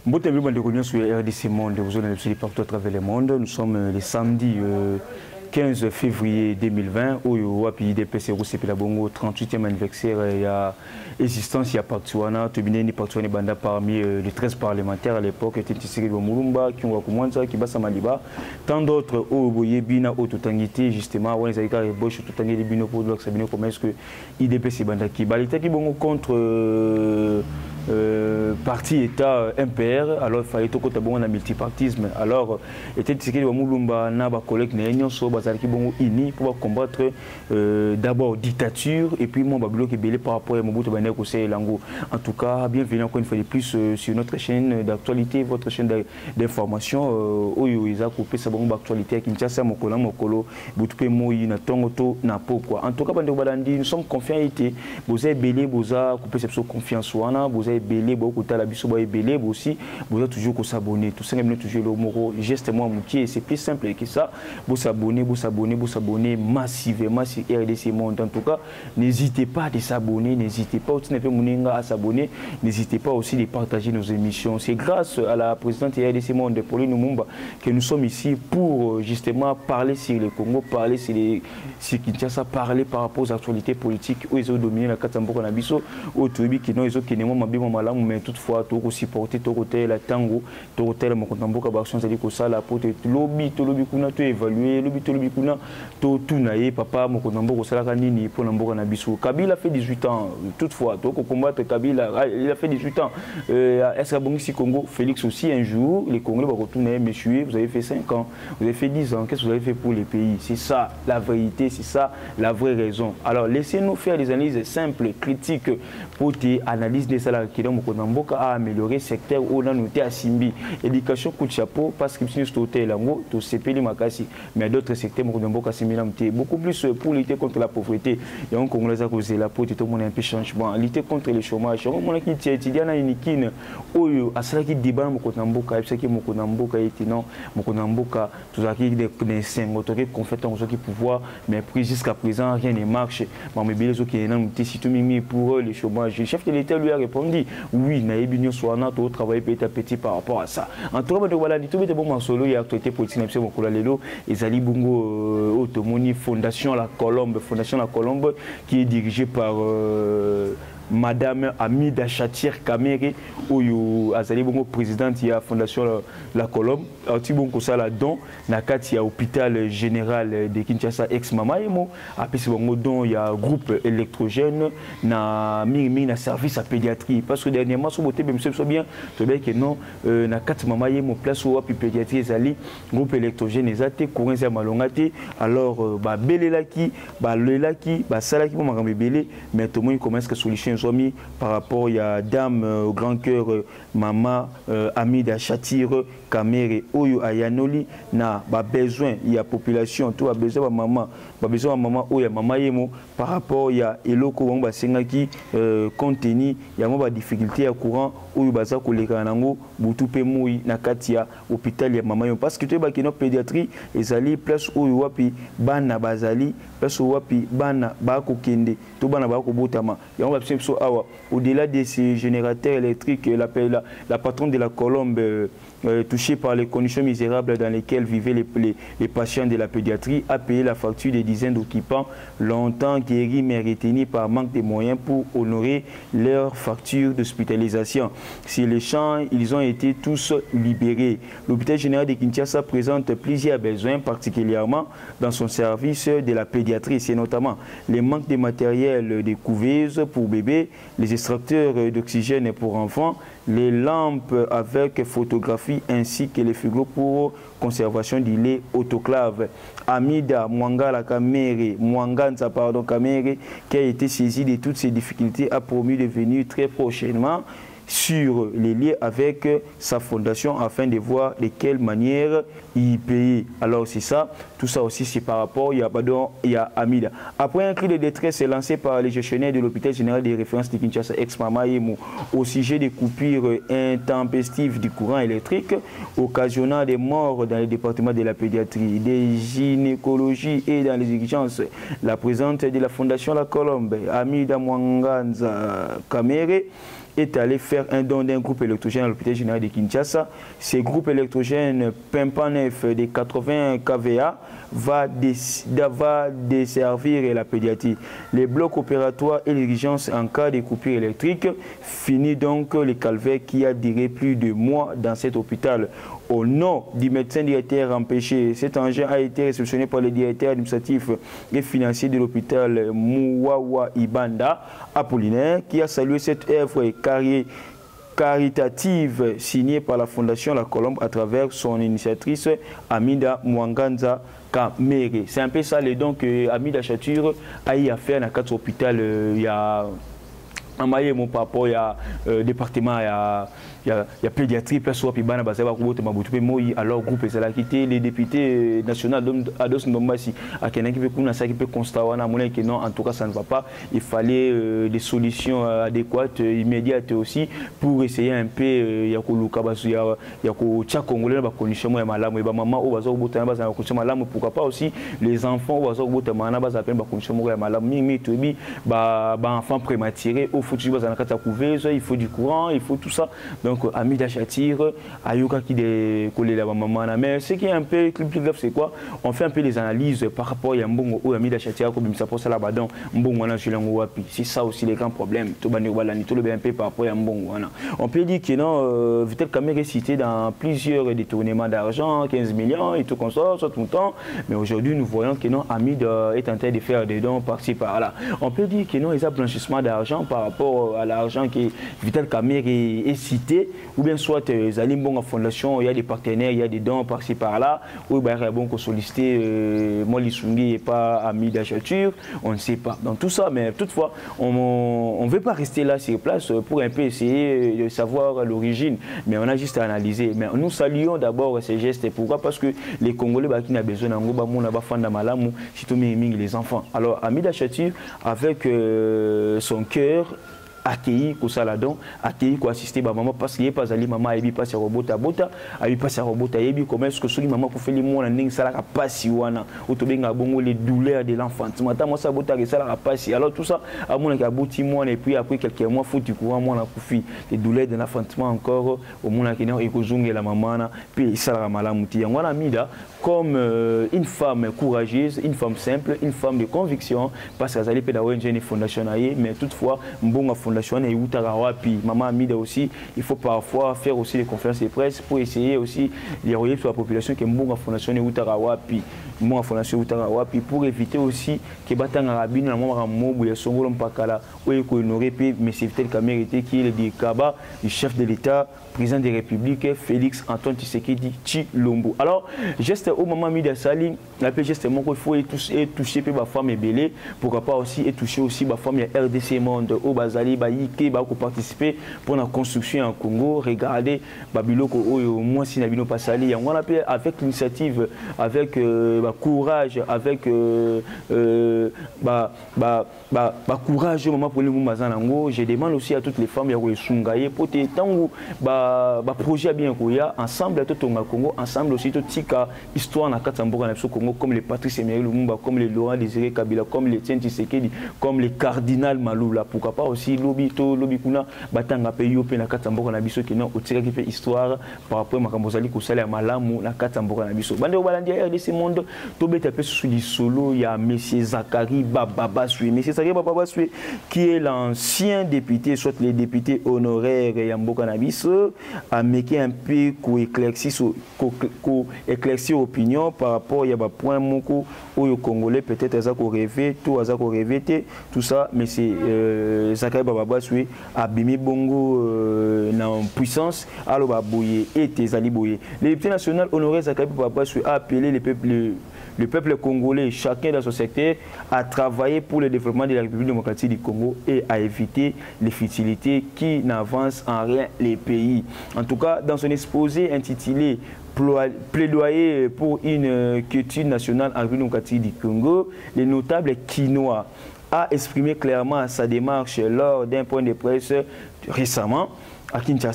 Mbote Mbima de Cognon sur RDC Monde, vous êtes partout à travers le monde. Nous sommes le samedi 15 février 2020, où il y a DPC Roussé Bongo, 38e anniversaire, il y a existence, il y a Partuana, Tobineni Partuani Banda parmi les 13 parlementaires à l'époque, Tintisiri Moulumba, Kyunga Kibasa Maliba, tant d'autres, Oboye Bina, Ototangité, justement, Wanzaïka et Bosch, Ototangé, Bino, Podok, Sabino, comment est-ce que IDPC Banda Kibalita qui Bongo contre. Parti État MPR, alors il fallait tout bon un multipartisme. Alors, était que Moulumba n'a pas collègue n'ayant so bazalaki bon uni pour combattre d'abord dictature et puis mon bablo qui belé par rapport à Mobutu Bane Kosei Lango. En tout cas, bienvenue encore une fois de plus sur notre chaîne d'actualité, votre chaîne d'information où ils a coupé sa bombe actualité à Kinshasa Mokolo Boutoupe Moyi na Tongoto na Pokwa. En tout cas, nous sommes confiants été vous avez belé vous a coupé cette confiance wana vous avez belé beaucoup de la biso belé aussi vous avez toujours s'abonner tout ça toujours le mot geste moi moutier c'est plus simple que ça vous s'abonner massivement sur RDC Monde. En tout cas n'hésitez pas à s'abonner, n'hésitez pas aussi à s'abonner, n'hésitez pas aussi de partager nos émissions. C'est grâce à la présidente RDC Monde Pauline Lumumba que nous sommes ici pour justement parler sur le Congo, parler sur Kinshasa, parler par rapport aux actualités politiques où ils ont dominé la Katambo Nabiso au Toubi qui n'ont qui n'ont malamu mais toutefois tout supporter tout côté la tango tout côté la Mokontambo Kabaction c'est-à-dire que ça la pote lobby kuna to évaluer lobby kuna to tout naïe papa Mokontambo ko sala kanini pour Namboka Nabiso. Kabila a fait 18 ans toutefois to combattre Kabila il a fait 18 ans est-ce que Bongi Congo Félix aussi un jour les Congolais vont retourner monsieur vous avez fait 5 ans vous avez fait 10 ans qu'est-ce que vous avez fait pour les pays c'est ça la vérité c'est ça la vraie raison. Alors laissez-nous faire des analyses simples critiques pour analyser des salaires qui donc Mokontamboka a amélioré secteur où on a noté à Simbi éducation coup de chapeau parce que si nous stoté lango to CPL Makasi mais d'autres secteurs Mokontamboka Simbi beaucoup plus pour lutter contre la pauvreté et on Congolais a causé la pauvreté tout le monde un peu changement lutter contre le chômage on a qui étudiant na unikine oyo asala qui débat Mokontamboka c'est que Mokontamboka était non Mokontamboka tout ça qui des 5 autorités compétents qui pouvoir mais jusqu'à présent rien ne marche mais les autres qui est non si tout mimi pour le chômage le chef de l'État lui a répondu oui naïbinio soit na to travailler petit à petit par rapport à ça en tout cas de voilà dit tout de bon solo il y a actualité politique na mon kolalelo ezali bongo automoni fondation la Colombe qui est dirigée par Madame Amida Chatir Kamere, où Azali Bongo présidente de la Fondation La Colombe, Arti Bongo Sala Don, Nakati ya hôpital général de Kinshasa ex-Mama Emo, après ce Bongo Don, il y a un groupe électrogène, na Mimi na service à pédiatrie, parce que dernièrement, sur le même c'est bien, c'est bien que non, Nakati Mama Emo, place où puis pédiatrie, Azali, groupe électrogène, Ezate, Courant Malongate, alors, Belé Laki, Le Laki, Salaki, Marambe Belé, mais tout le monde commence à solution. Par rapport à dame au grand cœur maman Amida Chatir Kamere Oyo Ayanoli na ba besoin il y a population tout a besoin maman Oyo maman yemo par rapport à eloko on ba sengaki contenu il y a ba difficulté à courant Oyo baza koleka nango butu pe moi na katia hôpital ya maman yemo parce que tu ba kino pédiatrie ezali place Oyo wapi bana bazali place wapi bana ba ko kende to bana ba ko botama ya on va au-delà de ces générateurs électriques, la patronne de la Colombe touchée par les conditions misérables dans lesquelles vivaient les patients de la pédiatrie a payé la facture des dizaines d'occupants longtemps guéris mais retenus par manque de moyens pour honorer leurs factures d'hospitalisation. Sur les champs, ils ont été tous libérés. L'hôpital général de Kinshasa présente plusieurs besoins, particulièrement dans son service de la pédiatrie. C'est notamment les manques de matériel de couveuse pour bébés, les extracteurs d'oxygène pour enfants, les lampes avec photographie ainsi que les frigos pour conservation du lait autoclave. Amida Mwangala Kamere, Mwanganza pardon Kamere, qui a été saisi de toutes ces difficultés, a promis de venir très prochainement sur les liens avec sa fondation afin de voir de quelle manière il paye. Alors c'est ça, tout ça aussi c'est par rapport, il y a Amida. Après un cri de détresse lancé par les gestionnaires de l'hôpital général de référence de Kinshasa ex-Mama Emo au sujet des coupures intempestives du courant électrique occasionnant des morts dans le département de la pédiatrie, des gynécologies et dans les urgences, la présidente de la fondation La Colombe, Amida Mwanganza Kamere, est allé faire un don d'un groupe électrogène à l'hôpital général de Kinshasa. Ce groupe électrogène Pimpan 9 de 80 kVA va desservir la pédiatrie, les blocs opératoires et l'urgence en cas de coupure électrique. Fini donc le calvaire qui a duré plus de mois dans cet hôpital. Au nom du médecin directeur empêché, cet engin a été réceptionné par le directeur administratif et financier de l'hôpital Mouawa Ibanda, Apollinaire, qui a salué cette œuvre caritative signée par la Fondation La Colombe à travers son initiatrice Amida Mwanganza Kamere. C'est un peu ça les dons que Amida Chature a eu à faire dans 4 hôpitaux. Il y a un maillot, mon papa, il y a département, il y a pédiatrie, personne qui bana basé alors groupe c'est là quitté les députés nationaux Ados Ndombasi à Kenya qui peut constater que non, en tout cas ça ne va pas. Il fallait des solutions adéquates, immédiates aussi pour essayer un peu il y a congolais condition malamu maman au bazo botana baza condition malamu, pourquoi pas aussi les enfants au bazo botana baza peine condition malamu mais tobi ba enfants prématurés au faut baza na kata couveuse, il faut du courant, il faut tout ça. Donc Amida Chature, Ayuka qui décolle la maman. Mais ce qui est un peu plus grave, c'est quoi? On fait un peu des analyses par rapport à Mbongo ou Amida Chature comme ça pour ça là-bas. Mbongo wana julango wapi. C'est ça aussi les grands problèmes. Tout bani walani tout le bien peu par rapport à Mbongo wana. On peut dire que non, Vital Kamerhe est cité dans plusieurs détournements d'argent, 15 millions et tout comme ça, tout le temps. Mais aujourd'hui, nous voyons que non, Amida est en train de faire des dons par-ci par-là. On peut dire que non, il y a blanchissement d'argent par rapport à l'argent que Vital Kamerhe est cité. Ou bien soit Zalimbonga Fondation, il y a des partenaires, il y a des dons par-ci par-là, ou bien il y a bon solliciter Moli Sungi et pas Amida Chature, on ne sait pas. Dans tout ça, mais toutefois, on ne veut pas rester là sur place pour un peu essayer de savoir l'origine, mais on a juste à analyser. Mais nous saluons d'abord ces gestes. Pourquoi? Parce que les Congolais qui ont besoin d'un groupe, surtout les enfants. Alors Amida Chature, avec son cœur, accueilli ko saladon accueilli ko assister ba maman parce qu'il pas ali maman ebi pas robota bota abi pas robota ebi comment est-ce que soki maman ko feli mona ndingi sala ka pasi wana otobenga bongo les douleurs de l'enfant mata moi ça bota ke sala ka pasi alors tout ça à mon ka boti moi et puis après quelques mois faut du courant moi na kufi les douleurs de l'enfantement encore au mona kina e ko zunge la maman na puis sala malamu ti ngwana mida comme une femme courageuse, une femme simple, une femme de conviction parce qu'elle allait pédagoger une fondation mais toutefois mbonga fondation et utarawapi maman Amida aussi il faut parfois faire aussi des conférences de presse pour essayer aussi de relier sur la population que mbonga fondation et utarawapi mbonga fondation utarawapi pour éviter aussi que batanga rabine na mama mobu ya songolo mpakala ou ko honorer mais c'est Vital Kamerhe qui est le dikaba du chef de l'État président de la République Félix Antoine Tshisekedi Tshilombo. Alors geste au moment Amida Sali la geste mon il faut toucher peu ba femme belé pourquoi pas aussi et toucher aussi ba femme ya RDC monde au bazali ba yike ba ko participer pour la construction en Congo. Regardez babiloko au moins si na bino pasali on appelle avec l'initiative avec courage avec courage au moment pour les mumazanango. Je demande aussi à toutes les femmes ya ko sungaye pour tango projet bien koya ensemble tout au Congo ensemble aussi tout tika histoire na katamboka na Congo comme les Patrice Emery Lumumba comme les Laurent Désiré Kabila comme les Etienne Tshisekedi comme les Cardinal Malula pourquoi pas aussi lobby kuna batanga pays pe na katamboka na biso kina otika ki fait histoire par rapport makambo zali ko sala malamu na katamboka na biso bande balandi RDC monde to beta pe sous li solo ya monsieur Zakari Bababaswe monsieur Zakari Bababaswe qui est l'ancien député soit les députés honoraires ya mboka na biso a meké un peu ko éclaircir opinion par rapport à ba point moko au Congolais peut-être ça ko rêver tout ça ko rêver tout ça mais c'est Zakari Bababaswe a bimi bongo na puissance alors ba boyer et tezali boyer le député national honoré Zakari Bababaswe a appelé le peuple congolais, chacun dans son secteur, à travailler pour le développement de la République démocratique du Congo et à éviter les futilités qui n'avancent en rien les pays. En tout cas, dans son exposé intitulé Plaidoyer pour une quiétude nationale en République démocratique du Congo, le notable Kinoa a exprimé clairement sa démarche lors d'un point de presse récemment à Kinshasa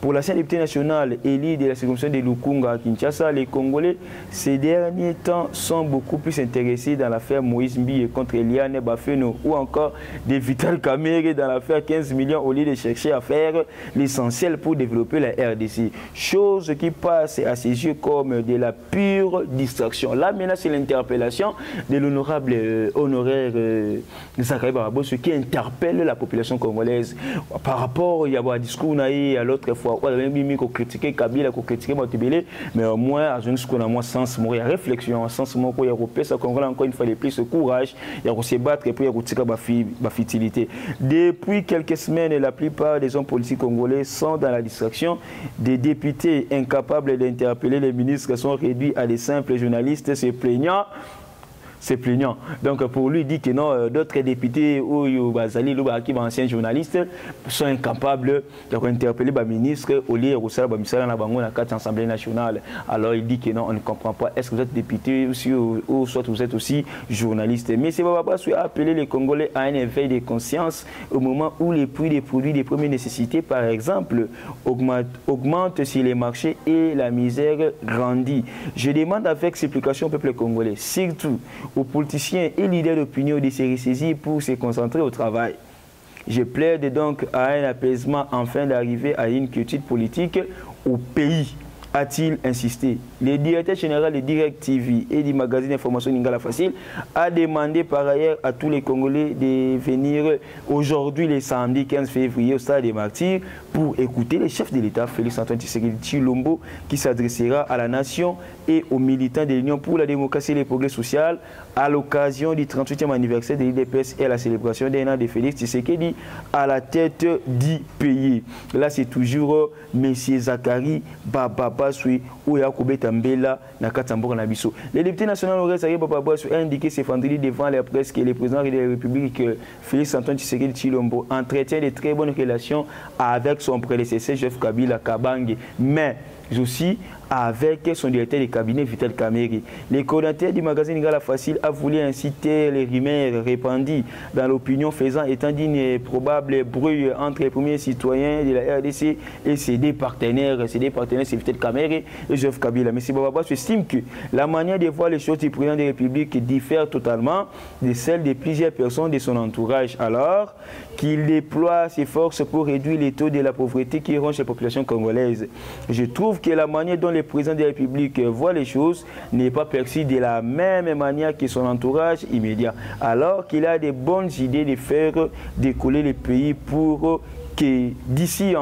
Pour l'ancien député national élu de la circonscription de Lukunga à Kinshasa, les Congolais ces derniers temps sont beaucoup plus intéressés dans l'affaire Moïse Mbi contre Eliane Bafeno ou encore de Vital Kamerhe dans l'affaire 15 millions au lieu de chercher à faire l'essentiel pour développer la RDC. Chose qui passe à ses yeux comme de la pure distraction. Là maintenant c'est l'interpellation de l'honorable honoraire Zachary Barabos qui interpelle la population congolaise par rapport il y a un discours à l'autre fois. On a même critiqué Kabila, critiqué Matibele, mais au moins, à ce qu'on a moins sens, il y a réflexion, sens, il y a repère, ça qu'on encore une fois les plus de courage, il y a se battre et puis il y a tirer ma futilité. Depuis quelques semaines, la plupart des hommes politiques congolais sont dans la distraction. Des députés incapables d'interpeller les ministres sont réduits à des simples journalistes se plaignant. C'est plaignant. Donc pour lui, il dit que non, d'autres députés ou Bazali, qui sont anciens journalistes, sont incapables d'interpeller les ministres au lieu de l'Assemblée nationale. Alors il dit que non, on ne comprend pas. Est-ce que vous êtes député ou soit vous êtes aussi journaliste? Mais c'est pas appeler les Congolais à un éveil de conscience au moment où les prix des produits de première nécessité, par exemple, augmentent sur les marchés et la misère grandit. Je demande avec supplication au peuple congolais, surtout aux politiciens et leaders d'opinion de se ressaisir pour se concentrer au travail. Je plaide donc à un apaisement afin d'arriver à une quiétude politique au pays, a-t-il insisté. Le directeur général de Direct TV et du magazine d'information Lingala Facile a demandé par ailleurs à tous les Congolais de venir aujourd'hui, le samedi 15 février, au Stade des Martyrs pour écouter le chef de l'État, Félix-Antoine Tshisekedi Tshilombo, qui s'adressera à la nation et aux militants de l'Union pour la démocratie et le progrès social à l'occasion du 38e anniversaire de l'IDPS et à la célébration d'un an de Félix Tshisekedi à la tête du pays. Là, c'est toujours M. Zachary Bababasui ou Yakoube Tambela Nakatambora Nabiso. Le député national Zachary Bababasui a indiqué ce vendredi devant la presse que le président de la République, Félix-Antoine Tshisekedi Tshilombo, entretient de très bonnes relations avec son prédécesseur, Joseph Kabila Kabange, mais aussi avec son directeur de cabinet Vital Kamerhe. Le coordinateur du magazine Lingala Facile a voulu inciter les rumeurs répandues dans l'opinion faisant état d'une probable brouille entre les premiers citoyens de la RDC et ses deux partenaires. Ses deux partenaires, c'est Vital Kamerhe et Joseph Kabila. Mais M. Bababas estime que la manière de voir les choses du président de la République diffère totalement de celle de plusieurs personnes de son entourage, alors qu'il déploie ses forces pour réduire les taux de la pauvreté qui ronge la population congolaise. Je trouve que la manière dont le président de la République voit les choses n'est pas perçue de la même manière que son entourage immédiat, alors qu'il a de bonnes idées de faire décoller le pays pour que d'ici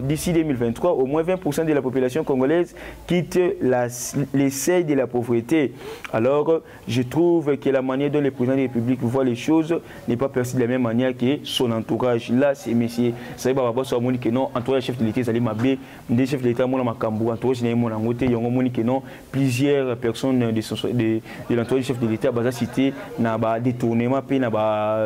2023, au moins 20% de la population congolaise quitte les seuils de la pauvreté. Alors, je trouve que la manière dont le président de la République voit les choses n'est pas perçue de la même manière que son entourage. Là, c'est monsieur. Ça va pas sur que non, entourage chef de l'État, Zali Mabé, des chefs de l'État, mon Makambu, entourage de mon Angote, il y a que non, plusieurs personnes de l'entourage chef de l'État, basa cité, n'a pas détournement, il y a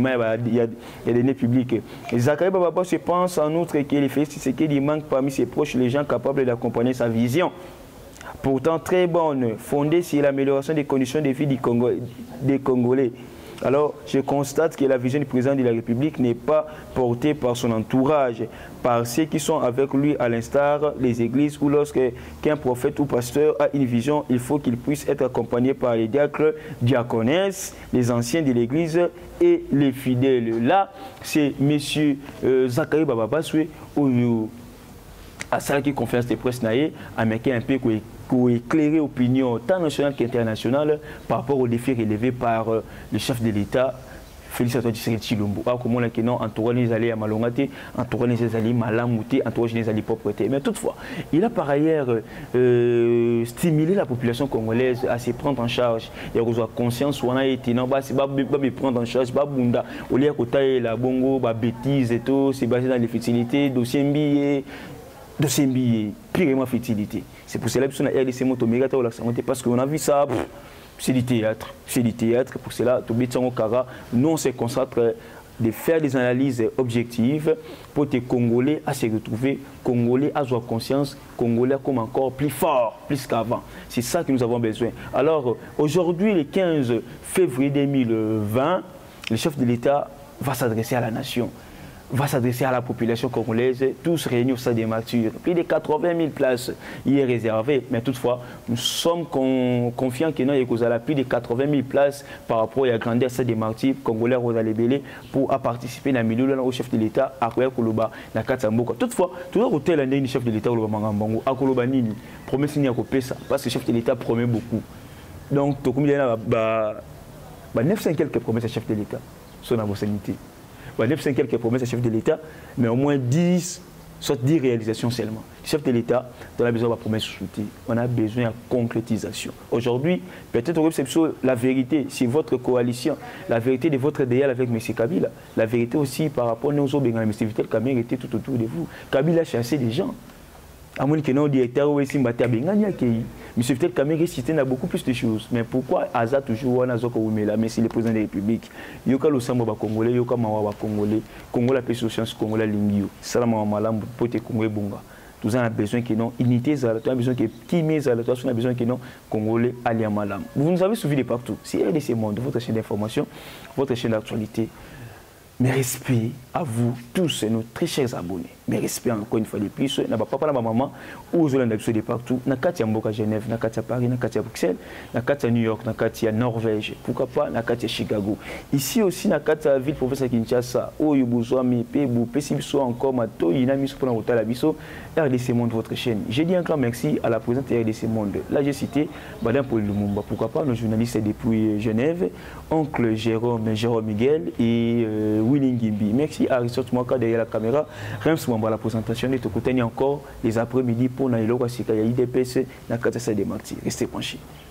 des deniers publics. Zachary Bababa se pense en outre que le Félix Tshisekedi manque parmi ses proches les gens capables d'accompagner sa vision. Pourtant très bonne, fondée sur l'amélioration des conditions de vie des Congolais. Alors, je constate que la vision du président de la République n'est pas portée par son entourage, par ceux qui sont avec lui, à l'instar des églises, où lorsqu'un prophète ou pasteur a une vision, il faut qu'il puisse être accompagné par les diacres, diaconesses, les anciens de l'église et les fidèles. Là, c'est M. Zachary Bababasui, à ça qui conférence de presse américain un peu pour éclairer l'opinion tant nationale qu'internationale par rapport aux défis relevés par le chef de l'État, Félix-Antoine Tshisekedi Tshilombo. Comment les non entourage les alliés à Malongate, entourage les alliés Malamouté, entourage les alliés pauvreté. Mais toutefois, il a par ailleurs stimulé la population congolaise à se prendre en charge. Il y a une conscience où on a été non, c'est pas me prendre en charge, pas bunda. Au lieu de la bongo, bêtise et tout, c'est basé dans les futilités, dossier MBA, purement futilité. C'est pour cela que nous avons RDC Motomega parce qu'on a vu ça, c'est du théâtre. C'est du théâtre. Pour cela, nous on se concentre de faire des analyses objectives pour que les Congolais à se retrouver, Congolais à avoir conscience, Congolais comme encore plus fort, plus qu'avant. C'est ça que nous avons besoin. Alors, aujourd'hui, le 15 février 2020, le chef de l'État va s'adresser à la nation. va s'adresser à la population congolaise, tous réunis au stade des Martyrs. Plus de 80 000 places y est réservé, mais toutefois, nous sommes confiants qu'il y a plus de 80 000 places par rapport à la grandeur du stade des Martyrs, Congolais Rosalébélé, pour participer à la milieu au chef de l'État, à Koloba, à Katsamboka. Toutefois, tout le hôtel a un chef de l'État, à Koloba Nini, promet signer à Kopesa, parce que le chef de l'État promet beaucoup. Donc, il y a 900 quelques promesses à chef de l'État, sur la sanité. 900 quelques promesses à chef de l'État, mais au moins 10, soit 10 réalisations seulement. Le chef de l'État, on a besoin de promesses soutien, on a besoin de concrétisation. Aujourd'hui, peut-être la vérité, c'est votre coalition, la vérité de votre déal avec M. Kabila, la vérité aussi par rapport à nos autres, M. Vital Kamerhe était tout autour de vous. Kabila a chassé des gens. À moins que nos directeurs ou les mbata bengani accueilli. M. Vital Kamerhe cité a beaucoup plus de choses. Mais pourquoi Aza toujours on a zoko umela mais c'est le président de la République. Yoka lo samba ba Congolais, yoka mawa ba Congolais, Congola peso chance Congola lingio. Salama malam pote Congolais bonga. Nous avons besoin que non unité zala, nous avons besoin que qui met zala, nous avons besoin que non Congolais alliés malam. Vous nous avez suivi de partout. C'est RDC Monde, votre chaîne d'information, votre chaîne d'actualité. Mes respects à vous tous et nos très chers abonnés. Mes respects encore une fois de plus. Na papa, na maman, aux Hollandais de partout. Na Katia Mboka Genève, na Katia Paris, na Katia Bruxelles, na Katia New York, na Katia Norvège. Pourquoi pas na Katia Chicago. Ici aussi na Katia ville professeur Kinshasa. Oh Yubuzwa Mepebou, Pesibiso encore Mato, Yinami pour l'hôtel Abisso. RDC Monde votre chaîne. J'ai dit encore merci à la présidente RDC Monde. Là j'ai cité Madame Paul Lumumba. Pourquoi pas nos journalistes depuis Genève, oncle Jérôme Miguel et Willy Ngimbi. Merci à Aristote Mwaka derrière la caméra. Rems Mwamba la présentation de Tokotani encore les après-midi pour Naïlo Kasika, IDPS, Nakatasa des Martyrs. Restez branchés.